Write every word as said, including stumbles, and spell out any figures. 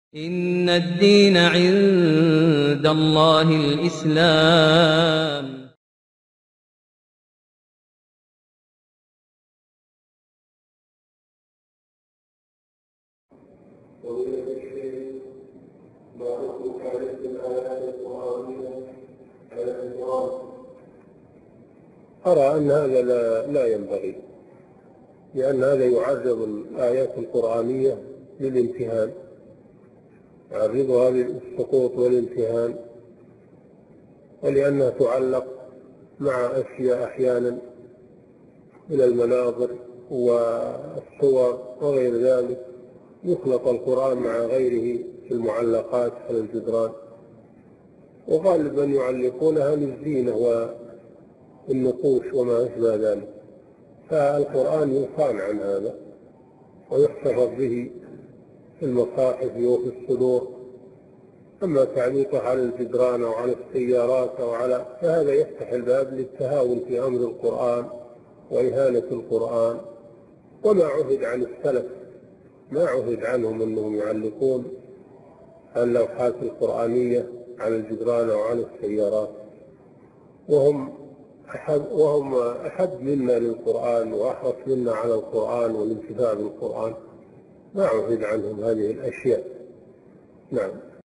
إن الدين عند الله الإسلام. أرى أن هذا لا, لا ينبغي، لأن هذا يعرض الآيات القرآنية للامتهان، يعرضها للسقوط والامتهان، ولأنها تعلق مع أشياء أحيانا من المناظر والصور وغير ذلك، يخلط القرآن مع غيره في المعلقات على الجدران، وغالبا يعلقونها للزينة والنقوش وما أشبه ذلك. فالقرآن يصان عن هذا ويحتفظ به في المصاحف وفي الصدور. أما تعليقه على الجدران أو على السيارات أو على فهذا يفتح الباب للتهاون في أمر القرآن وإهانة القرآن. وما عهد عن السلف، ما عهد عنهم أنهم يعلقون اللوحات القرآنية على الجدران أو على السيارات، وهم أحد, وهم أحد منا للقرآن وأحرص منا على القرآن والانتفاع بالقرآن، ما عهد عنهم هذه الأشياء. نعم.